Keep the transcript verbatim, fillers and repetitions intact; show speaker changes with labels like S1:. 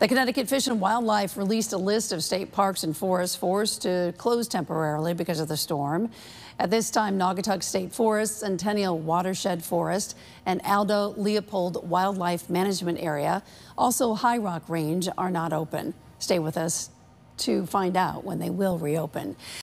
S1: The Connecticut Fish and Wildlife released a list of state parks and forests forced to close temporarily because of the storm. At this time, Naugatuck State Forest, Centennial Watershed Forest, and Aldo Leopold Wildlife Management Area, also High Rock Range, are not open. Stay with us to find out when they will reopen.